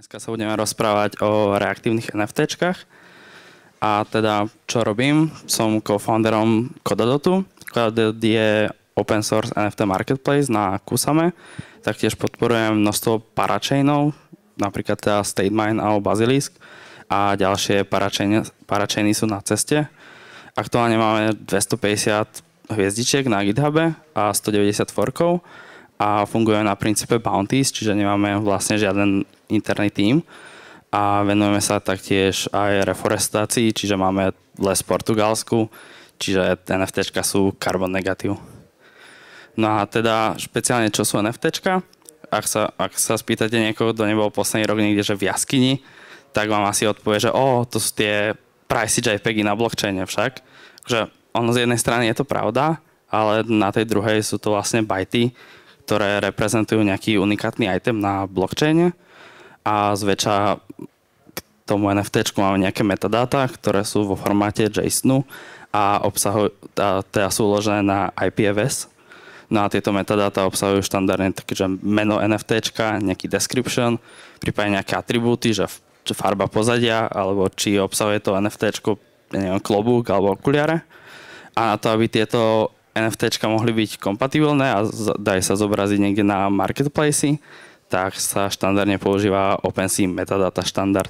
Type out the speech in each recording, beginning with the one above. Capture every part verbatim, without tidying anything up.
Dneska sa budeme rozprávať o reaktívnych NFTčkách. A teda, čo robím? Som co-founderom Kodadotu. Kodadot je open source en ef té marketplace na Kusame. Taktiež podporujem množstvo parachainov, napríklad teda StateMine alebo Basilisk. A ďalšie parachainy, parachainy sú na ceste. Aktuálne máme dvestopäťdesiat hviezdičiek na GitHube a stodeväťdesiat forkov. A fungujeme na princípe bounties, čiže nemáme vlastne žiaden interný tím. A venujeme sa taktiež aj reforestácii, čiže máme les v Portugalsku, čiže NFTčka sú carbon negatív. No a teda špeciálne čo sú NFTčka? Ak sa, ak sa spýtate niekoho, kto nebol posledný rok niekde, že v jaskyni, tak vám asi odpovie, že o, to sú tie pricey JPEGy na blockchaine však. Že ono z jednej strany je to pravda, ale na tej druhej sú to vlastne byty, ktoré reprezentujú nejaký unikátny item na blockchaine a zväčša k tomu NFTčku máme nejaké metadáta, ktoré sú vo formáte JSONu a obsahujú, teda sú uložené na í pé ef es. No a tieto metadáta obsahujú štandardne takže meno NFTčka, nejaký description, prípadne nejaké atribúty, že farba pozadia, alebo či obsahuje to NFTčko, neviem, klobúk alebo okuliare. A na to, aby tieto NFTčka mohli byť kompatibilné a dajú sa zobraziť niekde na marketplace, tak sa štandardne používa OpenSea metadata štandard.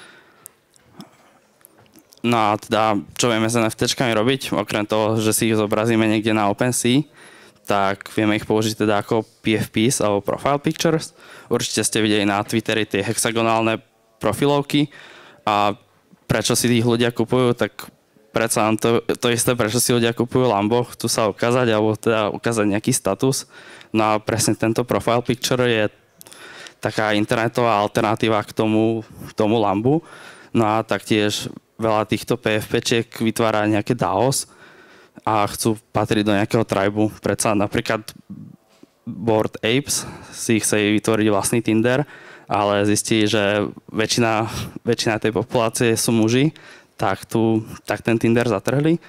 No a teda, čo vieme s NFTčkami robiť? Okrem toho, že si ich zobrazíme niekde na OpenSea, tak vieme ich použiť teda ako pé ef pés alebo profile pictures. Určite ste videli na Twitteri tie hexagonálne profilovky a prečo si tých ľudia kupujú, tak predsa nám to, to isté, prečo si ľudia kupujú Lambo, chcú sa ukázať, alebo teda ukázať nejaký status. No a presne tento profile picture je taká internetová alternatíva k tomu, k tomu Lambu. No a taktiež veľa týchto pé ef péčiek vytvára nejaké DAOs a chcú patriť do nejakého tribu. Predsa napríklad Bored Apes si chce vytvoriť vlastný Tinder, ale zistí, že väčšina, väčšina tej populácie sú muži, tak, tu, tak ten Tinder zatrhli.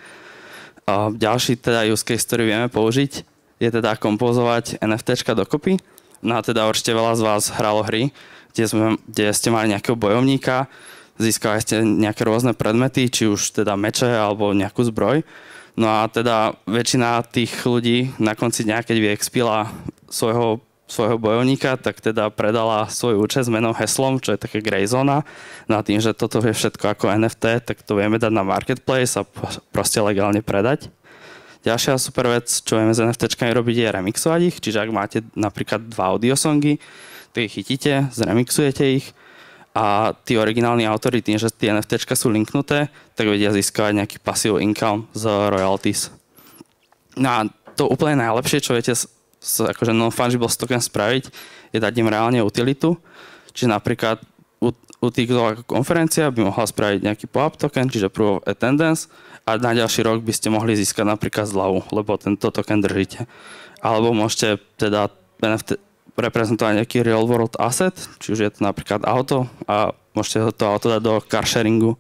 A ďalší teda use case, ktorý vieme použiť, je teda kompozovať NFTčka dokopy. No a teda určite veľa z vás hralo hry, kde, sme, kde ste mali nejakého bojovníka, získali ste nejaké rôzne predmety, či už teda meče alebo nejakú zbroj. No a teda väčšina tých ľudí na konci dňa, keď vyexpila svojho svojho bojovníka, tak teda predala svoj účet s menom heslom, čo je také grey zóna. No a tým, že toto je všetko ako en ef té, tak to vieme dať na marketplace a proste legálne predať. Ďalšia super vec, čo vieme s NFTčkami robiť, je remixovať ich. Čiže ak máte napríklad dva audiosongy, tak ich chytíte, zremixujete ich a tí originálni autori, tým, že tie NFTčka sú linknuté, tak vedia získavať nejaký passive income z royalties. No a to úplne najlepšie, čo viete akože non-fungible token spraviť, je dať im reálne utilitu. Čiže napríklad utilita konferencia by mohla spraviť nejaký pop-up token, čiže proof of attendance a na ďalší rok by ste mohli získať napríklad zľavu, lebo tento token držíte. Alebo môžete teda en ef té reprezentovať nejaký real world asset, či už je to napríklad auto a môžete to auto dať do car sharingu.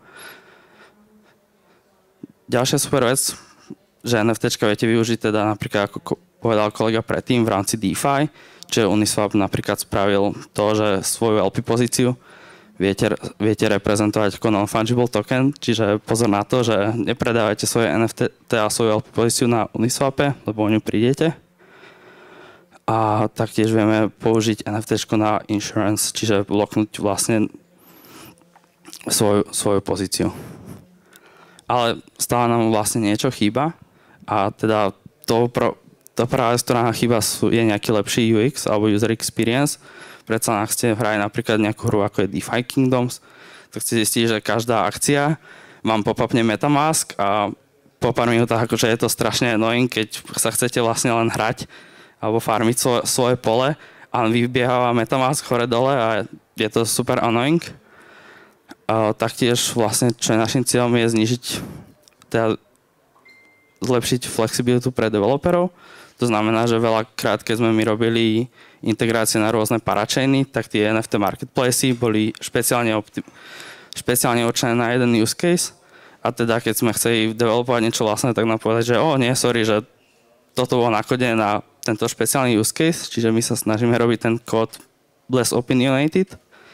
Ďalšia super vec, že NFTčka viete využiť teda napríklad ako povedal kolega predtým v rámci DeFi, čiže Uniswap napríklad spravil to, že svoju el pé pozíciu viete, viete reprezentovať ako non-fungible token, čiže pozor na to, že nepredávajte svoje en ef té a svoju el pé pozíciu na Uniswape, lebo o ňu prídete. A taktiež vieme použiť NFTčko na insurance, čiže bloknúť vlastne svoju, svoju pozíciu. Ale stále nám vlastne niečo chýba a teda to pro To práve, ktorá nám chýba, je nejaký lepší ú iks alebo user experience. Predsa ak ste hrali napríklad nejakú hru ako je DeFi Kingdoms, tak ste zistili, že každá akcia vám popapne MetaMask a po pár minútach akože je to strašne annoying, keď sa chcete vlastne len hrať alebo farmiť svoje, svoje pole a vybieháva MetaMask hore dole a je to super annoying. A taktiež vlastne, čo je našim cieľom, je znižiť, teda zlepšiť flexibilitu pre developerov. To znamená, že veľakrát, keď sme my robili integrácie na rôzne parachainy, tak tie en ef té marketplacy boli špeciálne, opti- špeciálne určené na jeden use case. A teda, keď sme chceli developovať niečo vlastné, tak nám povedať, že o, nie, sorry, že toto bolo nakodené na tento špeciálny use case, čiže my sa snažíme robiť ten kód less opinionated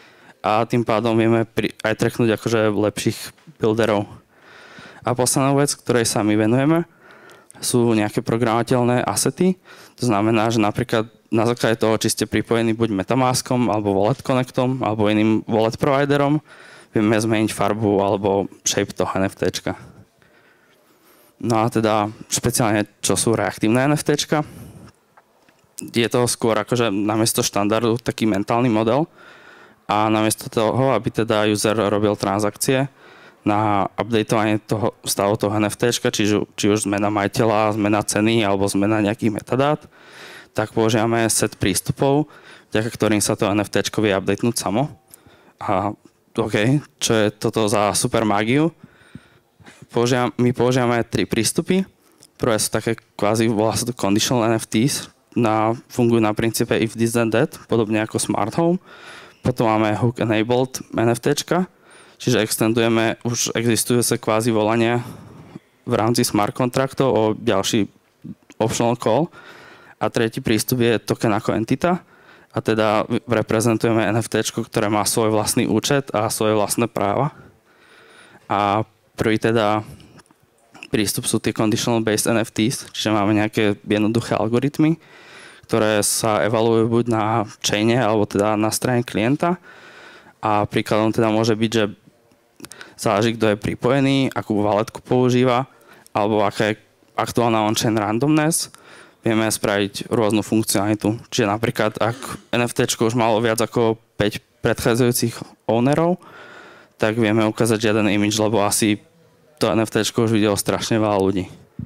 a tým pádom vieme pri, aj tracknúť akože lepších builderov. A posledná vec, ktorej sa my venujeme, sú nejaké programovateľné asety. To znamená, že napríklad na základe toho, či ste pripojení buď Metamaskom, alebo Wallet Connectom, alebo iným wallet providerom, vieme zmeniť farbu alebo shape toho NFTčka. No a teda špeciálne, čo sú reaktívne NFTčka, je to skôr akože namiesto štandardu taký mentálny model a namiesto toho, aby teda user robil transakcie na updateovanie toho stavu toho NFTčka, či, či už zmena majiteľa, zmena ceny alebo zmena nejakých metadát, tak používame set prístupov, vďaka ktorým sa to NFTčko vie updatenúť samo. A OK, čo je toto za super mágiu? Používam, my používame tri prístupy. Prvé sú také kvázi, volá sa to conditional en ef tés, na, fungujú na princípe if this then that, podobne ako smart home. Potom máme hook enabled NFTčka, čiže extendujeme už existujúce kvázi volania v rámci smart kontraktov o ďalší optional call. A tretí prístup je token ako entita, a teda reprezentujeme NFTčko, ktoré má svoj vlastný účet a svoje vlastné práva. A prvý teda prístup sú tie conditional based en ef tés, čiže máme nejaké jednoduché algoritmy, ktoré sa evaluujú buď na chaine, alebo teda na strane klienta. A príkladom teda môže byť, že záleží, kto je pripojený, akú walletku používa, alebo aká je aktuálna on-chain randomness. Vieme spraviť rôznu funkcionalitu. Čiže napríklad, ak NFTčko už malo viac ako päť predchádzajúcich ownerov, tak vieme ukázať žiaden image, lebo asi to NFTčko už videlo strašne veľa ľudí.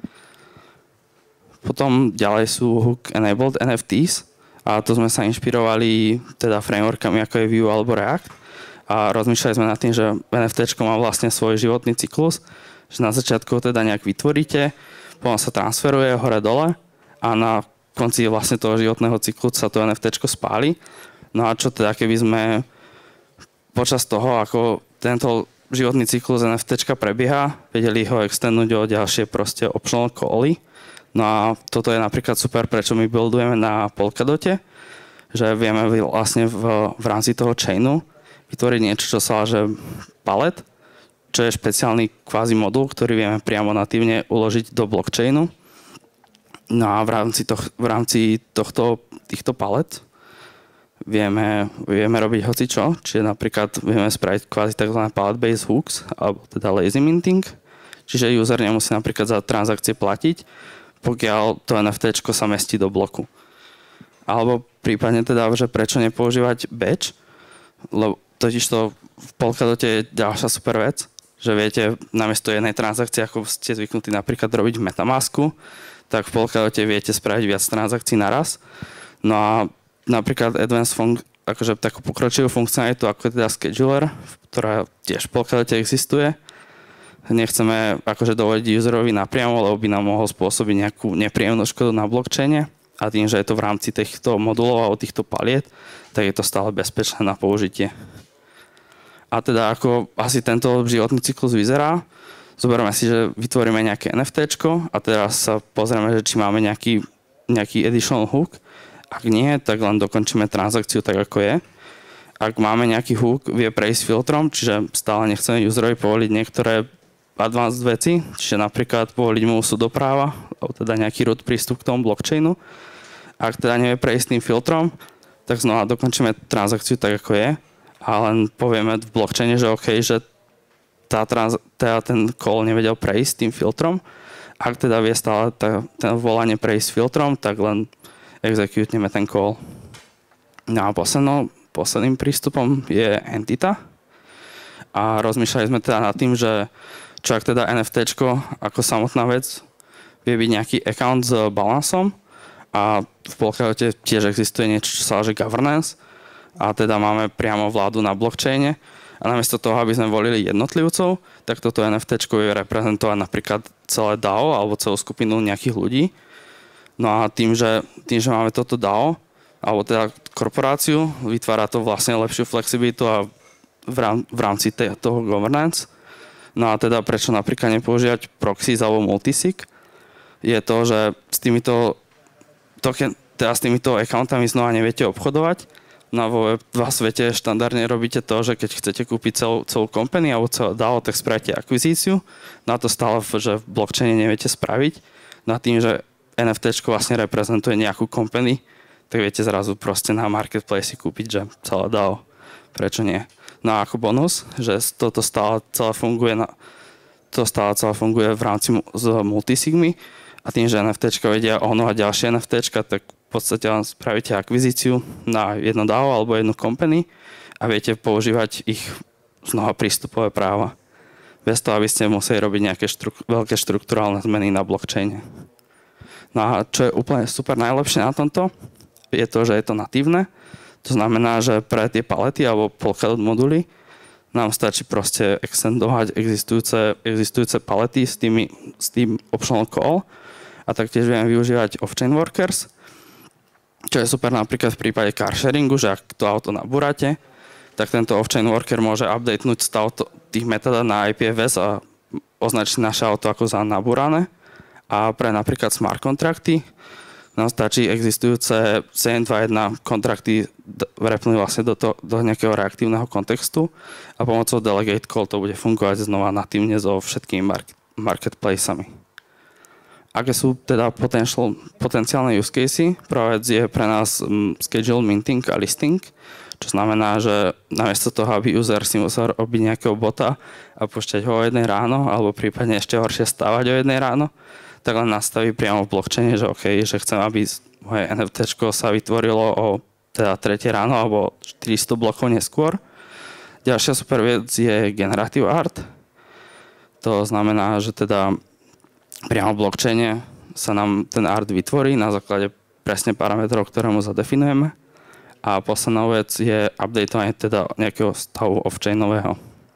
Potom ďalej sú hook enabled en ef tés a to sme sa inšpirovali teda frameworkami ako je Vue alebo React a rozmýšľali sme nad tým, že NFTčko má vlastne svoj životný cyklus, že na začiatku teda nejak vytvoríte, potom sa transferuje hore-dole a na konci vlastne toho životného cyklu sa to NFTčko spáli. No a čo teda, keby sme počas toho, ako tento životný cyklus NFTčka prebieha, vedeli ho extendnúť o ďalšie proste optional cally. No a toto je napríklad super, prečo my buildujeme na Polkadote, že vieme vlastne v, v rámci toho chainu vytvoriť niečo, čo sa volá, že palet, čo je špeciálny kvázi modul, ktorý vieme priamo natívne uložiť do blockchainu. No a v rámci, toh, v rámci tohto, týchto palet vieme, vieme robiť hocičo, čiže napríklad vieme spraviť kvázi tzv. Palette-based hooks, alebo teda lazy minting, čiže user nemusí napríklad za transakcie platiť, pokiaľ to NFTčko sa mestí do bloku. Alebo prípadne teda, že prečo nepoužívať batch, lebo totiž to v Polkadote je ďalšia super vec, že viete, namiesto jednej transakcie, ako ste zvyknutí napríklad robiť v Metamasku, tak v Polkadote viete spraviť viac transakcií naraz. No a napríklad advanced fun- akože takú pokročilú funkcionalitu, ako je teda scheduler, ktorá tiež v Polkadote existuje, nechceme akože dovoliť userovi napriamo, lebo by nám mohol spôsobiť nejakú nepríjemnú škodu na blockchaine a tým, že je to v rámci týchto modulov a týchto paliet, tak je to stále bezpečné na použitie. A teda ako asi tento životný cyklus vyzerá, zoberme si, že vytvoríme nejaké NFTčko a teraz sa pozrieme, že či máme nejaký, nejaký additional hook. Ak nie, tak len dokončíme transakciu tak, ako je. Ak máme nejaký hook, vie prejsť filtrom, čiže stále nechceme userovi povoliť niektoré advanced veci, čiže napríklad povoliť mu súdopráva, alebo teda nejaký root prístup k tomu blockchainu. Ak teda nevie prejsť tým filtrom, tak znova dokončíme transakciu tak, ako je a len povieme v blockchaine, že OK, že tá trans- teda ten call nevedel prejsť tým filtrom. Ak teda vie stále tá, ten volanie prejsť filtrom, tak len executneme ten call. No a poslednou, posledným prístupom je entita. A rozmýšľali sme teda nad tým, že čo ak teda NFTčko ako samotná vec vie byť nejaký account s balansom a v Polkadote tiež existuje niečo, čo sa volá že governance a teda máme priamo vládu na blockchaine a namiesto toho, aby sme volili jednotlivcov, tak toto NFTčko vie reprezentovať napríklad celé dé á ó alebo celú skupinu nejakých ľudí. No a tým, že, tým, že máme toto dé á ó alebo teda korporáciu, vytvára to vlastne lepšiu flexibilitu a v, rám, v rámci te, toho governance. No a teda prečo napríklad nepoužívať proxies alebo multisig, je to, že s týmito, token, teda s týmito accountami znova neviete obchodovať, No vo web dva svete štandardne robíte to, že keď chcete kúpiť celú, celú company alebo celú dá o, tak spravíte akvizíciu. No a to stále, že v blockchaine neviete spraviť. No a tým, že en ef téčko vlastne reprezentuje nejakú company, tak viete zrazu proste na marketplace kúpiť, že celé dá o. Prečo nie? No a ako bonus, že toto stále celé funguje na, to stále celé funguje v rámci z multisigmy a tým, že en ef téčka vedia ohnúť ďalšie en ef téčka, tak v podstate len spravíte akvizíciu na jedno dá o alebo jednu company a viete používať ich znova prístupové práva. Bez toho, aby ste museli robiť nejaké štru- veľké štrukturálne zmeny na blockchaine. No a čo je úplne super najlepšie na tomto, je to, že je to natívne. To znamená, že pre tie palety alebo Polkadot moduly nám stačí proste extendovať existujúce, existujúce palety s, tými, s tým optional call a taktiež vieme využívať off-chain workers, čo je super napríklad v prípade car sharingu, že ak to auto nabúrate, tak tento off-chain worker môže updatenúť stav tých metadát na í pé ef es a označiť naše auto ako za nabúrané. A pre napríklad smart kontrakty nám stačí existujúce sedem dva jeden kontrakty repnúť vlastne do, to, do nejakého reaktívneho kontextu a pomocou delegate call to bude fungovať znova natívne so všetkými market, marketplacami. Aké sú teda potenciálne use casey? Prvá vec je pre nás um, schedule minting a listing, čo znamená, že namiesto toho, aby user si musel robiť nejakého bota a pušťať ho o jednej ráno, alebo prípadne ešte horšie stávať o jednej ráno, tak len nastaví priamo v blockchaine, že OK, že chcem, aby moje en ef téčko sa vytvorilo o teda tretie ráno alebo štyristo blokov neskôr. Ďalšia super vec je generative art. To znamená, že teda priamo v blockchaine sa nám ten art vytvorí na základe presne parametrov, ktoré mu zadefinujeme. A posledná vec je updateovanie teda nejakého stavu off-chainového.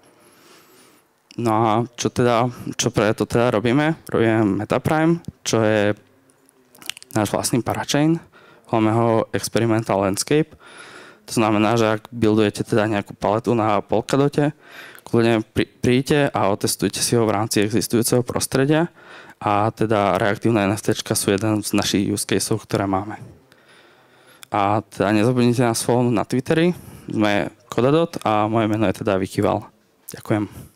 No a čo teda, čo pre to teda robíme? Robíme Metaprime, čo je náš vlastný parachain. Voláme ho Experimental Landscape. To znamená, že ak buildujete teda nejakú paletu na Polkadote, kľudne príďte a otestujte si ho v rámci existujúceho prostredia. A teda reaktívne en ef téčka sú jeden z našich use caseov, ktoré máme. A teda nezabudnite nás follownúť na Twitteri. Sme Kodadot a moje meno je teda Vicky Val. Ďakujem.